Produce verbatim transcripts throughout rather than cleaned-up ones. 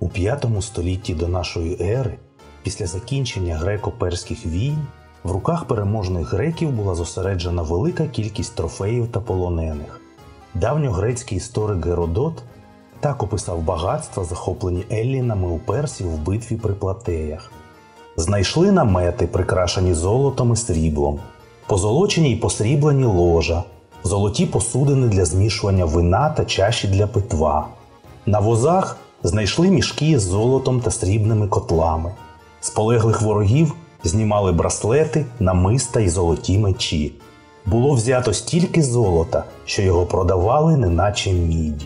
У п'ятому столітті до нашої ери, після закінчення греко-перських війн, в руках переможних греків була зосереджена велика кількість трофеїв та полонених. Давньогрецький історик Геродот так описав багатства, захоплені еллінами у персів в битві при Платеях. Знайшли намети, прикрашені золотом і сріблом, позолочені й посріблені ложа, золоті посудини для змішування вина та чаші для питва. На возах знайшли мішки з золотом та срібними котлами. З полеглих ворогів знімали браслети, намиста й золоті мечі. Було взято стільки золота, що його продавали неначе міді.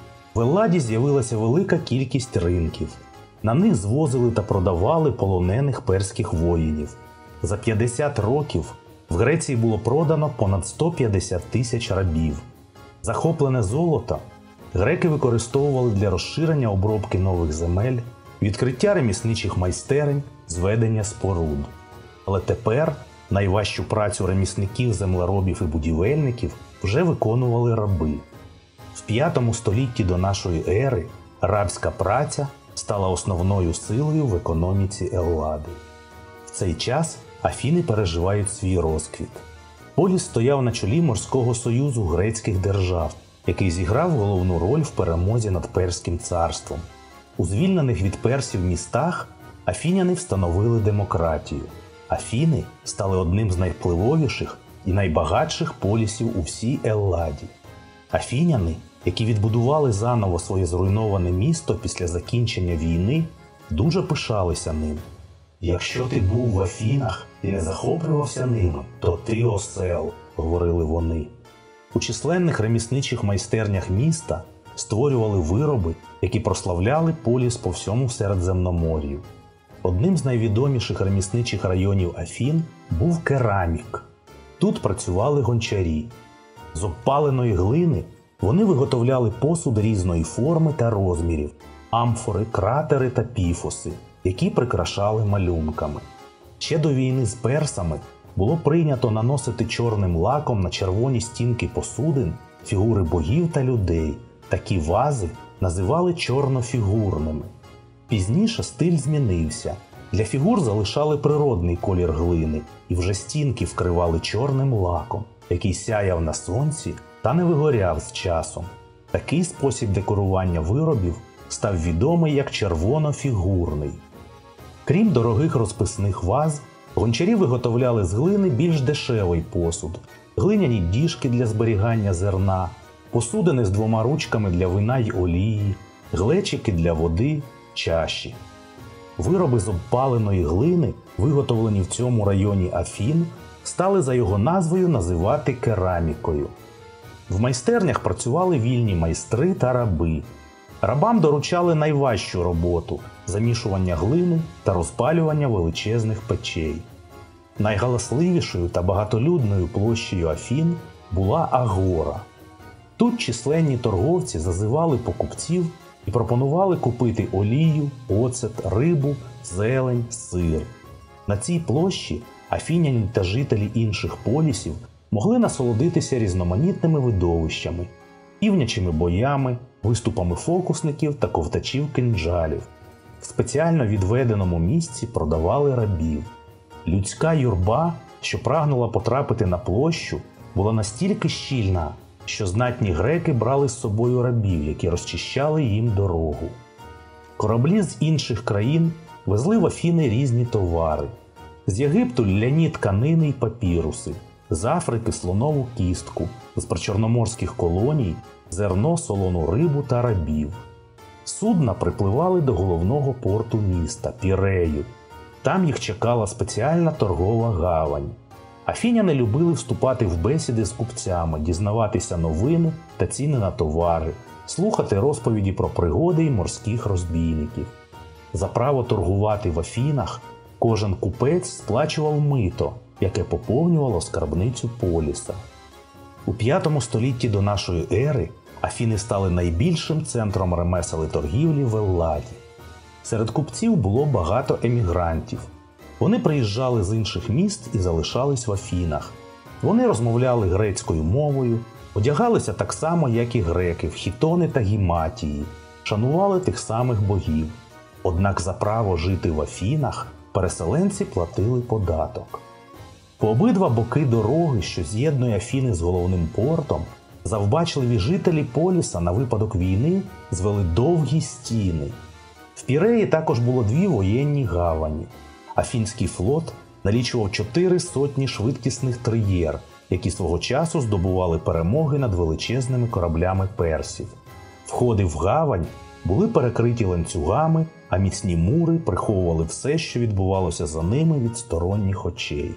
В Елладі з'явилася велика кількість ринків. На них звозили та продавали полонених перських воїнів. За п'ятдесят років в Греції було продано понад сто п'ятдесят тисяч рабів. Захоплене золото греки використовували для розширення обробки нових земель, відкриття ремісничих майстерень, зведення споруд. Але тепер найважчу працю ремісників, землеробів і будівельників вже виконували раби. В п'ятому столітті до нашої ери рабська праця стала основною силою в економіці Еллади. В цей час Афіни переживають свій розквіт. Поліс стояв на чолі морського союзу грецьких держав, який зіграв головну роль в перемозі над Перським царством. У звільнених від персів містах афіняни встановили демократію. Афіни стали одним з найвпливовіших і найбагатших полісів у всій Елладі. Афіняни, які відбудували заново своє зруйноване місто після закінчення війни, дуже пишалися ним. «Якщо ти був в Афінах і не захоплювався ними, то ти осел», – говорили вони. У численних ремісничих майстернях міста створювали вироби, які прославляли поліс по всьому Середземномор'ю. Одним з найвідоміших ремісничих районів Афін був керамік. Тут працювали гончарі. З обпаленої глини вони виготовляли посуд різної форми та розмірів, амфори, кратери та піфоси, які прикрашали малюнками. Ще до війни з персами було прийнято наносити чорним лаком на червоні стінки посудин фігури богів та людей. Такі вази називали чорнофігурними. Пізніше стиль змінився. Для фігур залишали природний колір глини і вже стінки вкривали чорним лаком, який сяяв на сонці та не вигоряв з часом. Такий спосіб декорування виробів став відомий як червонофігурний. Крім дорогих розписних ваз, гончарі виготовляли з глини більш дешевий посуд, глиняні діжки для зберігання зерна, посудини з двома ручками для вина й олії, глечики для води, чаші. Вироби з обпаленої глини, виготовлені в цьому районі Афін, стали за його назвою називати керамікою. В майстернях працювали вільні майстри та раби. Рабам доручали найважчу роботу – замішування глини та розпалювання величезних печей. Найгаласливішою та багатолюдною площею Афін була Агора. Тут численні торговці зазивали покупців і пропонували купити олію, оцет, рибу, зелень, сир. На цій площі афіняни та жителі інших полісів могли насолодитися різноманітними видовищами – півнячими боями, виступами фокусників та ковтачів кинджалів. В спеціально відведеному місці продавали рабів. Людська юрба, що прагнула потрапити на площу, була настільки щільна, що знатні греки брали з собою рабів, які розчищали їм дорогу. Кораблі з інших країн везли в Афіни різні товари. З Єгипту – ляні тканини й папіруси, з Африки – слонову кістку, з причорноморських колоній – зерно, солону рибу та рабів. Судна припливали до головного порту міста – Пірею. Там їх чекала спеціальна торгова гавань. Афіняни любили вступати в бесіди з купцями, дізнаватися новини та ціни на товари, слухати розповіді про пригоди й морських розбійників. За право торгувати в Афінах кожен купець сплачував мито, яке поповнювало скарбницю поліса. У п'ятому столітті до нашої ери Афіни стали найбільшим центром ремесел і торгівлі в Елладі. Серед купців було багато емігрантів. Вони приїжджали з інших міст і залишались в Афінах. Вони розмовляли грецькою мовою, одягалися так само, як і греки, в хітони та гіматії, шанували тих самих богів. Однак за право жити в Афінах переселенці платили податок. По обидва боки дороги, що з'єднує Афіни з головним портом, завбачливі жителі Поліса на випадок війни звели довгі стіни. В Піреї також було дві воєнні гавані. Афінський флот налічував чотири сотні швидкісних триєр, які свого часу здобували перемоги над величезними кораблями персів. Входи в гавань були перекриті ланцюгами, а міцні мури приховували все, що відбувалося за ними від сторонніх очей.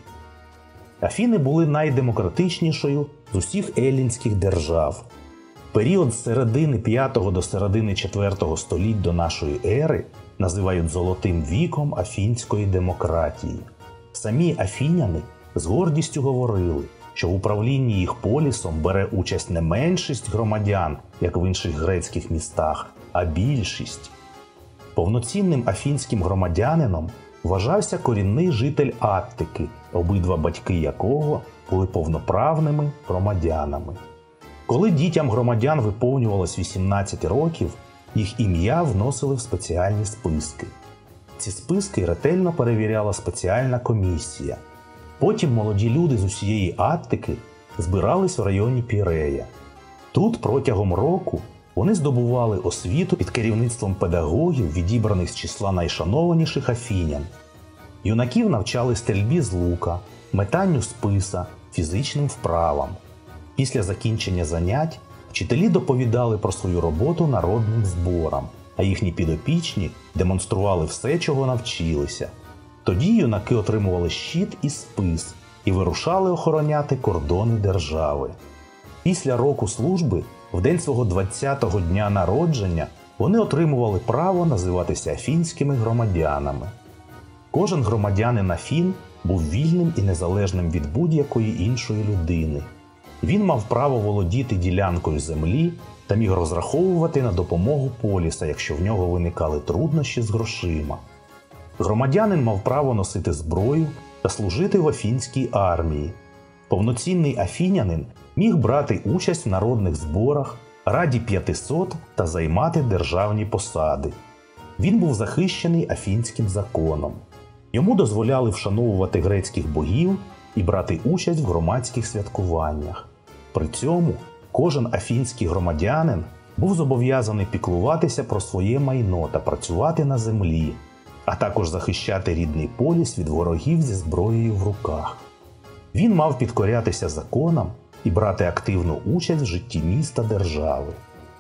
Афіни були найдемократичнішою з усіх еллінських держав. Період з середини п'ятого до середини четвертого століть до нашої ери називають «золотим віком афінської демократії». Самі афіняни з гордістю говорили, що в управлінні їх полісом бере участь не меншість громадян, як в інших грецьких містах, а більшість. Повноцінним афінським громадянином вважався корінний житель Аттики, обидва батьки якого були повноправними громадянами. Коли дітям громадян виповнювалось вісімнадцять років, їх ім'я вносили в спеціальні списки. Ці списки ретельно перевіряла спеціальна комісія. Потім молоді люди з усієї Аттики збирались в районі Пірея. Тут протягом року вони здобували освіту під керівництвом педагогів, відібраних з числа найшанованіших афінян. Юнаків навчали стрільбі з лука, метанню списа, фізичним вправам. Після закінчення занять вчителі доповідали про свою роботу народним зборам, а їхні підопічні демонстрували все, чого навчилися. Тоді юнаки отримували щит і спис і вирушали охороняти кордони держави. Після року служби, в день свого двадцятого дня народження, вони отримували право називатися афінськими громадянами. Кожен громадянин Афін був вільним і незалежним від будь-якої іншої людини. Він мав право володіти ділянкою землі та міг розраховувати на допомогу поліса, якщо в нього виникали труднощі з грошима. Громадянин мав право носити зброю та служити в афінській армії. Повноцінний афінянин міг брати участь в народних зборах, раді п'ятисот та займати державні посади. Він був захищений афінським законом. Йому дозволяли вшановувати грецьких богів і брати участь в громадських святкуваннях. При цьому кожен афінський громадянин був зобов'язаний піклуватися про своє майно та працювати на землі, а також захищати рідний поліс від ворогів зі зброєю в руках. Він мав підкорятися законам і брати активну участь в житті міста держави.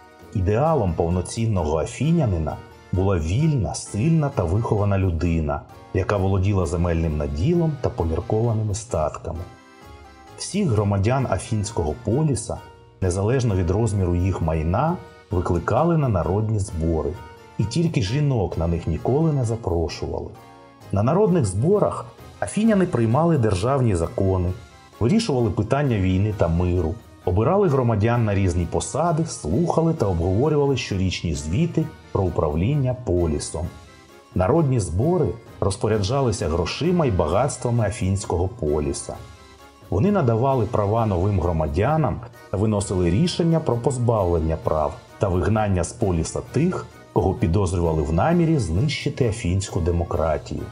Ідеалом повноцінного афінянина була вільна, сильна та вихована людина, яка володіла земельним наділом та поміркованими статками. Всіх громадян Афінського поліса, незалежно від розміру їх майна, викликали на народні збори, і тільки жінок на них ніколи не запрошували. На народних зборах афіняни приймали державні закони, вирішували питання війни та миру, обирали громадян на різні посади, слухали та обговорювали щорічні звіти про управління полісом. Народні збори розпоряджалися грошима і багатствами Афінського поліса. Вони надавали права новим громадянам та виносили рішення про позбавлення прав та вигнання з поліса тих, кого підозрювали в намірі знищити афінську демократію.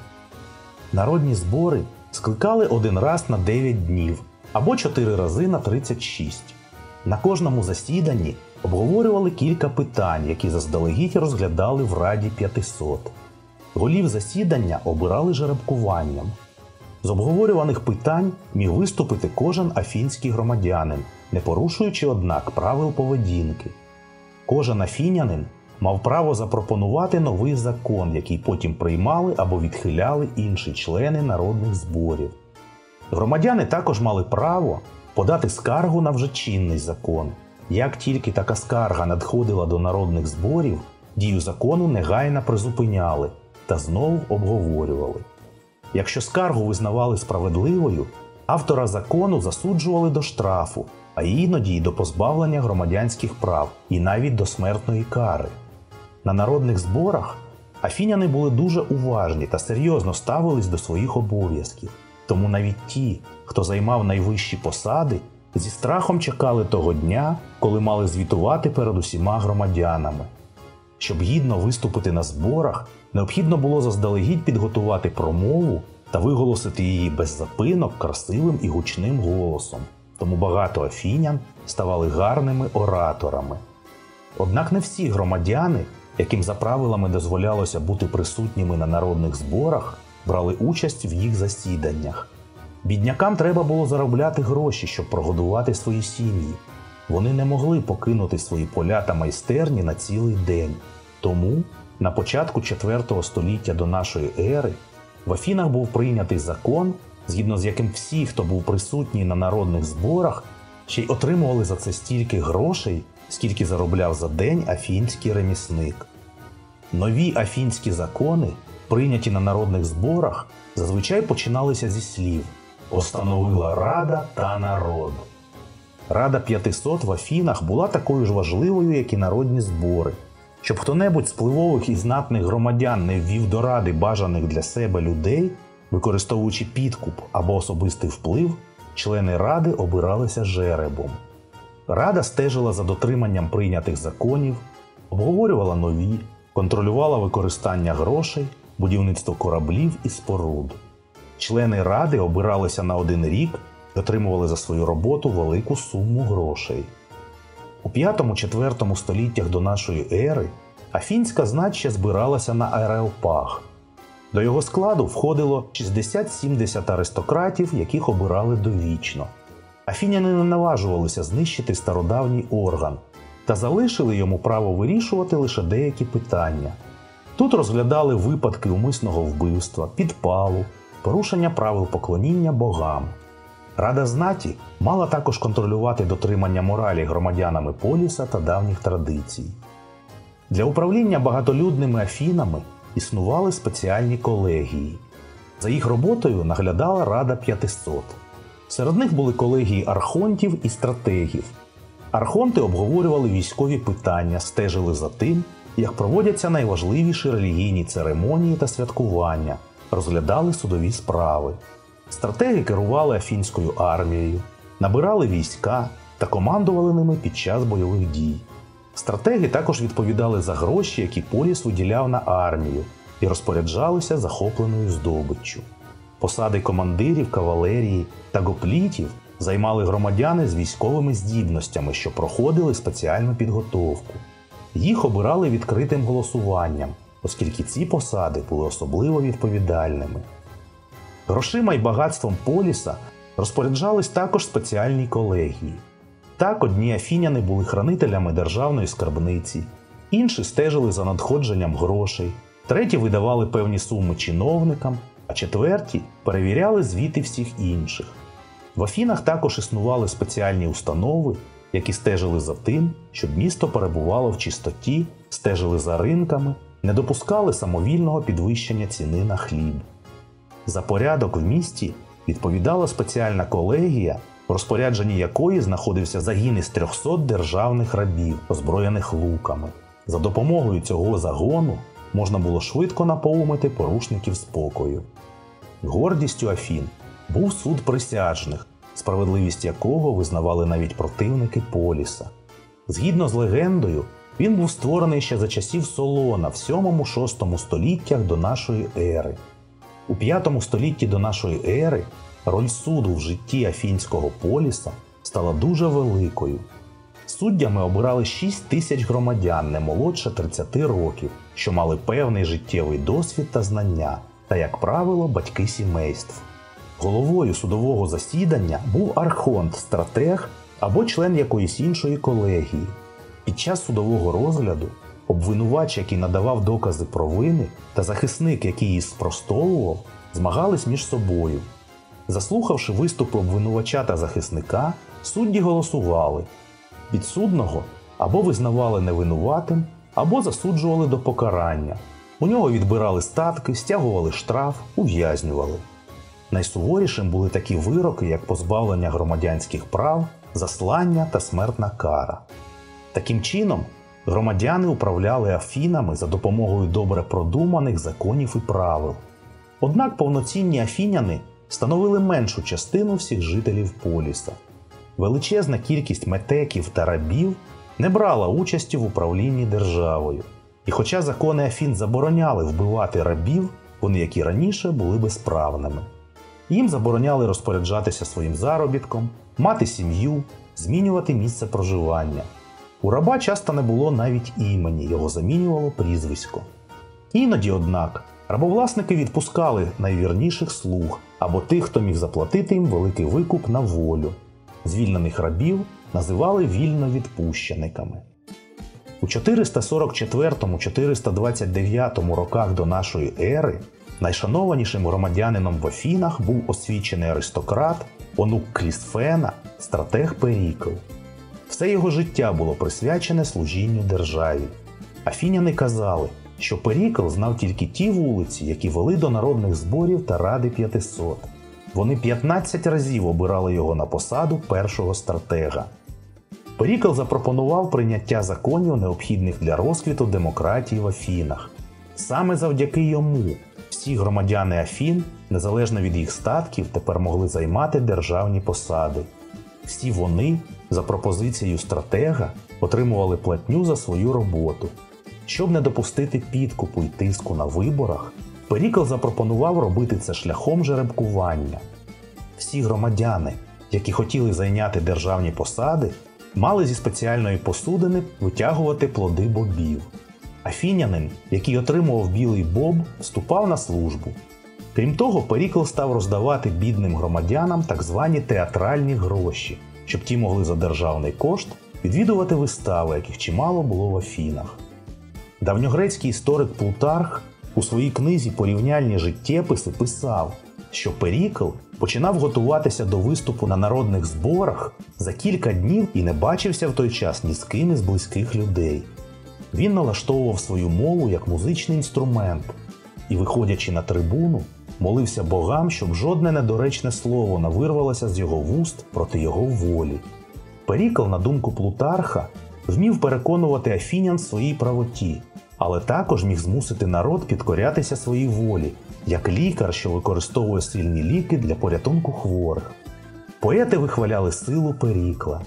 Народні збори скликали один раз на дев'ять днів або чотири рази на тридцять шість. На кожному засіданні обговорювали кілька питань, які заздалегідь розглядали в Раді п'ятисот. Голів засідання обирали жеребкуванням. З обговорюваних питань міг виступити кожен афінський громадянин, не порушуючи, однак, правил поведінки. Кожен афінянин мав право запропонувати новий закон, який потім приймали або відхиляли інші члени народних зборів. Громадяни також мали право подати скаргу на вже чинний закон. Як тільки така скарга надходила до народних зборів, дію закону негайно призупиняли та знову обговорювали. Якщо скаргу визнавали справедливою, автора закону засуджували до штрафу, а іноді й до позбавлення громадянських прав і навіть до смертної кари. На народних зборах афіняни були дуже уважні та серйозно ставились до своїх обов'язків. Тому навіть ті, хто займав найвищі посади, зі страхом чекали того дня, коли мали звітувати перед усіма громадянами. Щоб гідно виступити на зборах, необхідно було заздалегідь підготувати промову та виголосити її без запинок красивим і гучним голосом, тому багато афінян ставали гарними ораторами. Однак не всі громадяни, яким за правилами дозволялося бути присутніми на народних зборах, брали участь в їх засіданнях. Біднякам треба було заробляти гроші, щоб прогодувати свої сім'ї. Вони не могли покинути свої поля та майстерні на цілий день. Тому на початку четвертого століття до нашої ери в Афінах був прийнятий закон, згідно з яким всі, хто був присутній на народних зборах, ще й отримували за це стільки грошей, скільки заробляв за день афінський ремісник. Нові афінські закони, прийняті на народних зборах, зазвичай починалися зі слів «Постановила Рада та народ». Рада п'ятисот в Афінах була такою ж важливою, як і народні збори. Щоб хто-небудь з впливових і знатних громадян не ввів до ради бажаних для себе людей, використовуючи підкуп або особистий вплив, члени ради обиралися жеребом. Рада стежила за дотриманням прийнятих законів, обговорювала нові, контролювала використання грошей, будівництво кораблів і споруд. Члени ради обиралися на один рік і отримували за свою роботу велику суму грошей. У п'ятому-четвертому століттях до нашої ери афінська знать ще збиралася на Ареопаг. До його складу входило шістдесят-сімдесят аристократів, яких обирали довічно. Афіняни не наважувалися знищити стародавній орган та залишили йому право вирішувати лише деякі питання. Тут розглядали випадки умисного вбивства, підпалу, порушення правил поклоніння богам. Рада знаті мала також контролювати дотримання моралі громадянами поліса та давніх традицій. Для управління багатолюдними Афінами існували спеціальні колегії. За їх роботою наглядала Рада п'ятисот. Серед них були колегії архонтів і стратегів. Архонти обговорювали військові питання, стежили за тим, як проводяться найважливіші релігійні церемонії та святкування, розглядали судові справи. Стратеги керували афінською армією, набирали війська та командували ними під час бойових дій. Стратеги також відповідали за гроші, які поліс виділяв на армію, і розпоряджалися захопленою здобиччю. Посади командирів, кавалерії та гоплітів займали громадяни з військовими здібностями, що проходили спеціальну підготовку. Їх обирали відкритим голосуванням, оскільки ці посади були особливо відповідальними. Грошима й багатством поліса розпоряджались також спеціальні колегії. Так, одні афіняни були хранителями державної скарбниці, інші стежили за надходженням грошей, треті видавали певні суми чиновникам, а четверті перевіряли звіти всіх інших. В Афінах також існували спеціальні установи, які стежили за тим, щоб місто перебувало в чистоті, стежили за ринками, не допускали самовільного підвищення ціни на хліб. За порядок в місті відповідала спеціальна колегія, в розпорядженні якої знаходився загін із трьохсот державних рабів, озброєних луками. За допомогою цього загону можна було швидко напоумити порушників спокою. Гордістю Афін був суд присяжних, справедливість якого визнавали навіть противники поліса. Згідно з легендою, він був створений ще за часів Солона в сьомому-шостому століттях до нашої ери. У п'ятому столітті до нашої ери роль суду в житті афінського поліса стала дуже великою. Суддями обирали шість тисяч громадян не молодше тридцяти років, що мали певний життєвий досвід та знання, та, як правило, батьки сімейств. Головою судового засідання був архонт, стратег або член якоїсь іншої колегії. Під час судового розгляду обвинувач, який надавав докази провини, та захисник, який її спростовував, змагались між собою. Заслухавши виступи обвинувача та захисника, судді голосували. Підсудного або визнавали невинуватим, або засуджували до покарання. У нього відбирали статки, стягували штраф, ув'язнювали. Найсуворішим були такі вироки, як позбавлення громадянських прав, заслання та смертна кара. Таким чином, громадяни управляли Афінами за допомогою добре продуманих законів і правил. Однак повноцінні афіняни становили меншу частину всіх жителів поліса. Величезна кількість метеків та рабів не брала участі в управлінні державою. І хоча закони Афін забороняли вбивати рабів, вони, як і раніше, були безправними. Їм забороняли розпоряджатися своїм заробітком, мати сім'ю, змінювати місце проживання. У раба часто не було навіть імені, його замінювало прізвисько. Іноді, однак, рабовласники відпускали найвірніших слуг або тих, хто міг заплатити їм великий викуп, на волю. Звільнених рабів називали вільновідпущениками. У чотириста сорок четвертому - чотириста двадцять дев'ятому роках до нашої ери найшанованішим громадянином в Афінах був освічений аристократ, онук Клісфена, стратег Перікл. Все його життя було присвячене служінню державі. Афіняни казали, що Перікл знав тільки ті вулиці, які вели до народних зборів та Ради п'ятисот. Вони п'ятнадцять разів обирали його на посаду першого стратега. Перікл запропонував прийняття законів, необхідних для розквіту демократії в Афінах. Саме завдяки йому всі громадяни Афін, незалежно від їх статків, тепер могли займати державні посади. Всі вони, за пропозицією стратега, отримували платню за свою роботу. Щоб не допустити підкупу й тиску на виборах, Перікл запропонував робити це шляхом жеребкування. Всі громадяни, які хотіли зайняти державні посади, мали зі спеціальної посудини витягувати плоди бобів. Афінянин, який отримував білий боб, вступав на службу. Крім того, Перікл став роздавати бідним громадянам так звані театральні гроші, щоб ті могли за державний кошт відвідувати вистави, яких чимало було в Афінах. Давньогрецький історик Плутарх у своїй книзі «Порівняльні життєписи» писав, що Перікл починав готуватися до виступу на народних зборах за кілька днів і не бачився в той час ні з ким із близьких людей. Він налаштовував свою мову як музичний інструмент і, виходячи на трибуну, молився богам, щоб жодне недоречне слово не вирвалося з його вуст проти його волі. Перікл, на думку Плутарха, вмів переконувати афінян в своїй правоті, але також міг змусити народ підкорятися своїй волі, як лікар, що використовує сильні ліки для порятунку хворих. Поети вихваляли силу Перікла.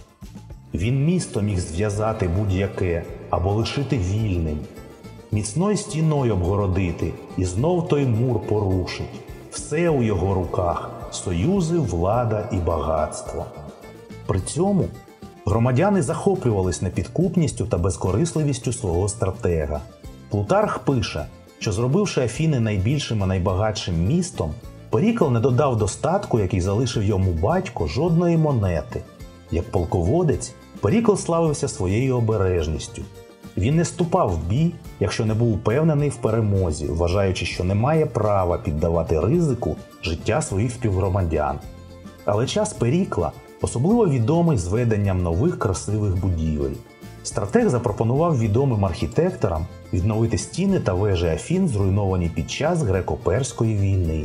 Він місто міг зв'язати будь-яке або лишити вільним, міцною стіною обгородити і знов той мур порушить. Все у його руках – союзи, влада і багатство. При цьому громадяни захоплювались непідкупністю та безкорисливістю свого стратега. Плутарх пише, що зробивши Афіни найбільшим і найбагатшим містом, Перікл не додав до статку, який залишив йому батько, жодної монети. Як полководець, Перікл славився своєю обережністю. Він не вступав в бій, якщо не був упевнений в перемозі, вважаючи, що не має права піддавати ризику життя своїх співгромадян. Але час Перікла особливо відомий зведенням нових красивих будівель. Стратег запропонував відомим архітекторам відновити стіни та вежі Афін, зруйновані під час греко-перської війни.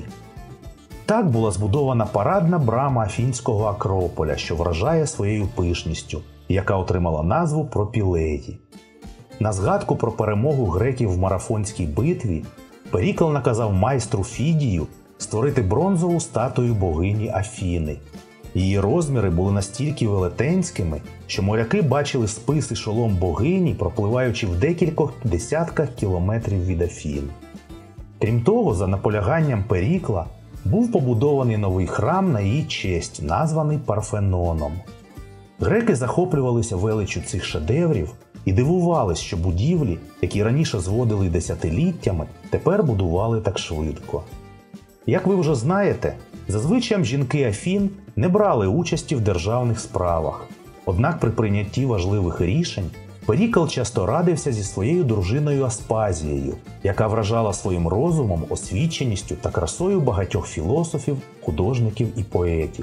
Так була збудована парадна брама Афінського Акрополя, що вражає своєю пишністю, яка отримала назву Пропілеї. На згадку про перемогу греків в марафонській битві Перікл наказав майстру Фідію створити бронзову статую богині Афіни. Її розміри були настільки велетенськими, що моряки бачили спис і шолом богині, пропливаючи в декількох десятках кілометрів від Афін. Крім того, за наполяганням Перікла, був побудований новий храм на її честь, названий Парфеноном. Греки захоплювалися величчю цих шедеврів і дивувались, що будівлі, які раніше зводили десятиліттями, тепер будували так швидко. Як ви вже знаєте, зазвичай жінки Афін не брали участі в державних справах. Однак при прийнятті важливих рішень Перікл часто радився зі своєю дружиною Аспазією, яка вражала своїм розумом, освіченістю та красою багатьох філософів, художників і поетів.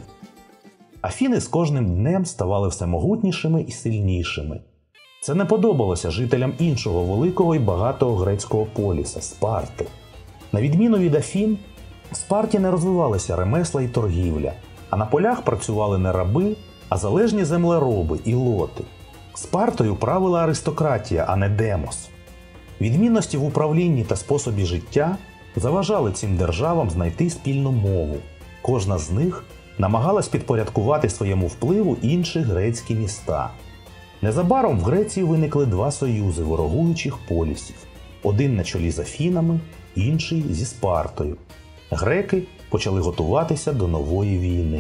Афіни з кожним днем ставали все могутнішими і сильнішими. Це не подобалося жителям іншого великого і багатого грецького поліса – Спарти. На відміну від Афін, в Спарті не розвивалися ремесла і торгівля, а на полях працювали не раби, а залежні землероби і лоти. Спартою правила аристократія, а не демос. Відмінності в управлінні та способі життя заважали цим державам знайти спільну мову. Кожна з них намагалась підпорядкувати своєму впливу інші грецькі міста. Незабаром в Греції виникли два союзи ворогуючих полісів. один на чолі з Афінами, інший зі Спартою. Греки почали готуватися до нової війни.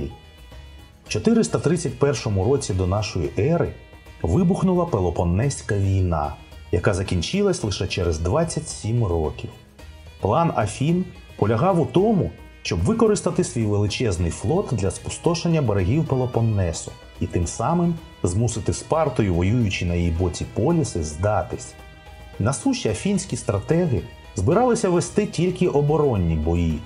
В чотириста тридцять першому році до нашої ери вибухнула Пелопоннеська війна, яка закінчилась лише через двадцять сім років. План Афін полягав у тому, щоб використати свій величезний флот для спустошення берегів Пелопоннесу і тим самим змусити Спарту й воюючі на її боці поліси здатись. На суші афінські стратеги збиралися вести тільки оборонні бої.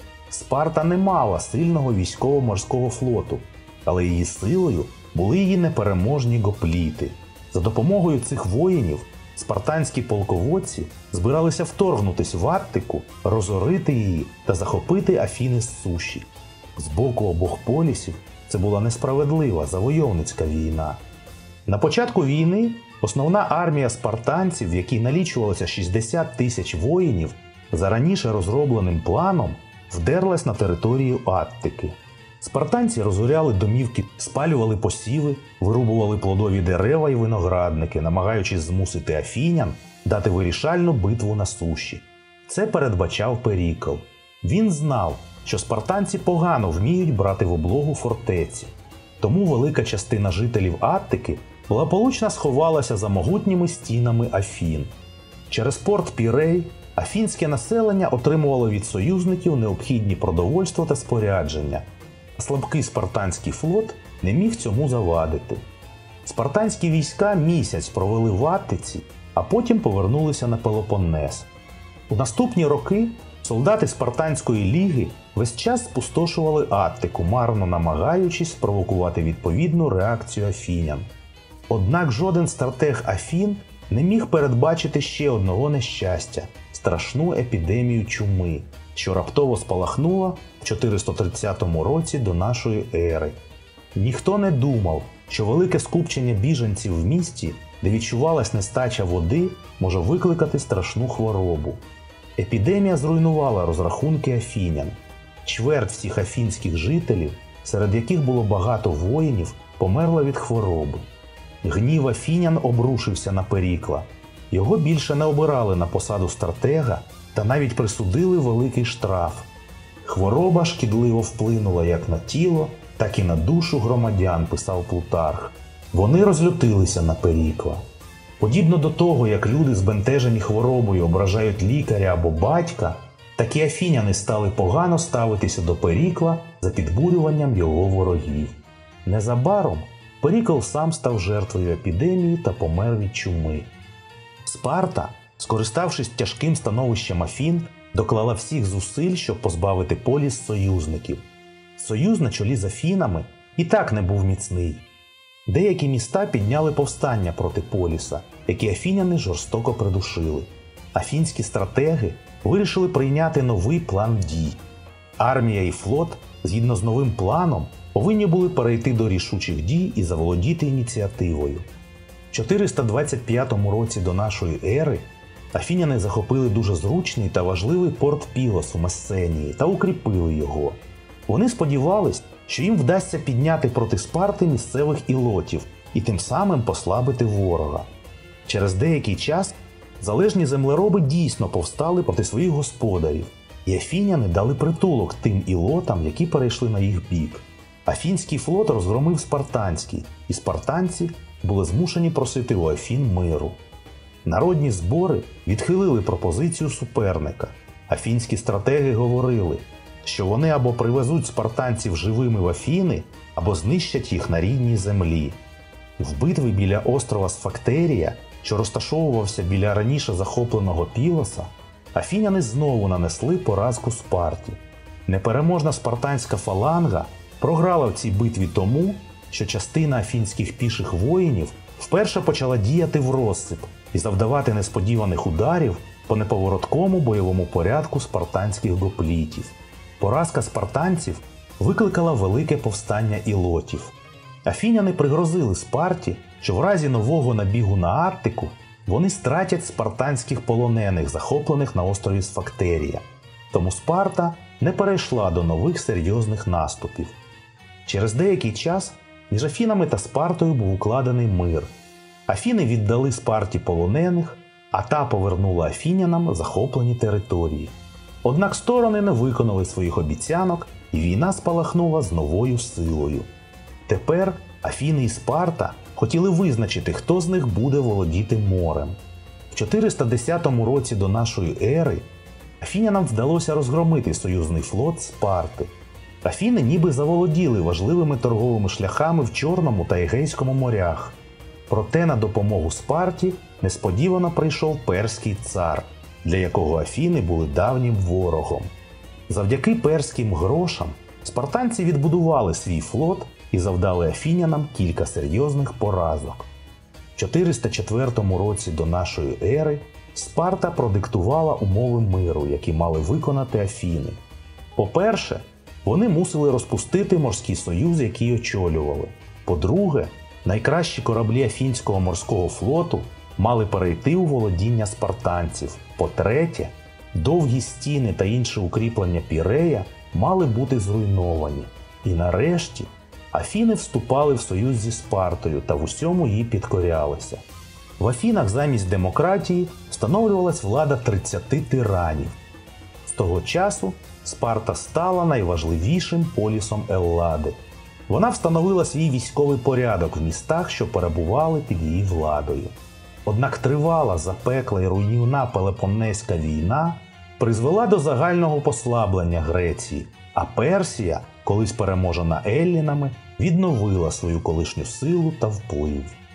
Спарта не мала сильного військово-морського флоту, але її силою були її непереможні гопліти. За допомогою цих воїнів спартанські полководці збиралися вторгнутися в Аттику, розорити її та захопити Афіни з суші. З боку обох полісів це була несправедлива завойовницька війна. На початку війни основна армія спартанців, в якій налічувалося шістдесят тисяч воїнів, за раніше розробленим планом вдерлась на територію Аттики. Спартанці розоряли домівки, спалювали посіви, вирубували плодові дерева і виноградники, намагаючись змусити афінян дати вирішальну битву на суші. Це передбачав Перікл. Він знав, що спартанці погано вміють брати в облогу фортеці. Тому велика частина жителів Аттики благополучно сховалася за могутніми стінами Афін. Через порт Пірей афінське населення отримувало від союзників необхідні продовольство та спорядження. Слабкий спартанський флот не міг цьому завадити. Спартанські війська місяць провели в Аттиці, а потім повернулися на Пелопоннес. У наступні роки солдати Спартанської ліги весь час спустошували Аттику, марно намагаючись спровокувати відповідну реакцію афінян. Однак жоден стратег Афін не міг передбачити ще одного нещастя – страшну епідемію чуми, що раптово спалахнула в чотириста тридцятому році до нашої ери. Ніхто не думав, що велике скупчення біженців в місті, де відчувалась нестача води, може викликати страшну хворобу. Епідемія зруйнувала розрахунки афінян. Чверть всіх афінських жителів, серед яких було багато воїнів, померла від хвороби. Гнів афінян обрушився на Перікла. Його більше не обирали на посаду стратега та навіть присудили великий штраф. Хвороба шкідливо вплинула як на тіло, так і на душу громадян, писав Плутарх. Вони розлютилися на Перікла. Подібно до того, як люди, збентежені хворобою, ображають лікаря або батька, так і афіняни стали погано ставитися до Перікла за підбурюванням його ворогів. Незабаром Перікл сам став жертвою епідемії та помер від чуми. Спарта, скориставшись тяжким становищем Афін, доклала всіх зусиль, щоб позбавити поліс союзників. Союз на чолі з Афінами і так не був міцний. Деякі міста підняли повстання проти поліса, які афіняни жорстоко придушили. Афінські стратеги вирішили прийняти новий план дій. Армія і флот, згідно з новим планом, повинні були перейти до рішучих дій і заволодіти ініціативою. В чотириста двадцять п'ятому році до нашої ери афіняни захопили дуже зручний та важливий порт Пілос у Месенії та укріпили його. Вони сподівались, що їм вдасться підняти проти Спарти місцевих ілотів і тим самим послабити ворога. Через деякий час залежні землероби дійсно повстали проти своїх господарів, і афіняни дали притулок тим ілотам, які перейшли на їх бік. Афінський флот розгромив спартанський, і спартанці були змушені просити у Афін миру. Народні збори відхилили пропозицію суперника. Афінські стратеги говорили, що вони або привезуть спартанців живими в Афіни, або знищать їх на рідній землі. В битві біля острова Сфактерія, що розташовувався біля раніше захопленого Пілоса, афіняни знову нанесли поразку Спарті. Непереможна спартанська фаланга програла в цій битві тому, що частина афінських піших воїнів вперше почала діяти в розсип і завдавати несподіваних ударів по неповороткому бойовому порядку спартанських гоплітів. Поразка спартанців викликала велике повстання ілотів. Афіняни пригрозили Спарті, що в разі нового набігу на Аттику вони стратять спартанських полонених, захоплених на острові Сфактерія. Тому Спарта не перейшла до нових серйозних наступів. Через деякий час між Афінами та Спартою був укладений мир. Афіни віддали Спарті полонених, а та повернула афінянам захоплені території. Однак сторони не виконали своїх обіцянок, і війна спалахнула з новою силою. Тепер Афіни і Спарта хотіли визначити, хто з них буде володіти морем. В чотириста десятому році до нашої ери афінянам вдалося розгромити союзний флот Спарти. Афіни ніби заволоділи важливими торговими шляхами в Чорному та Егейському морях. Проте на допомогу Спарті несподівано прийшов перський цар, для якого Афіни були давнім ворогом. Завдяки перським грошам спартанці відбудували свій флот і завдали афінянам кілька серйозних поразок. В чотириста четвертому році до нашої ери Спарта продиктувала умови миру, які мали виконати Афіни. По-перше, вони мусили розпустити морський союз, який очолювали. По-друге, найкращі кораблі Афінського морського флоту мали перейти у володіння спартанців. По-третє, довгі стіни та інші укріплення Пірея мали бути зруйновані. І нарешті, Афіни вступали в союз зі Спартою та в усьому їй підкорялися. В Афінах замість демократії встановлювалась влада тридцяти тиранів. З того часу Спарта стала найважливішим полісом Еллади. Вона встановила свій військовий порядок в містах, що перебували під її владою. Однак тривала, запекла і руйнівна Пелопоннеська війна призвела до загального послаблення Греції, а Персія, колись переможена еллінами, відновила свою колишню силу та вплив.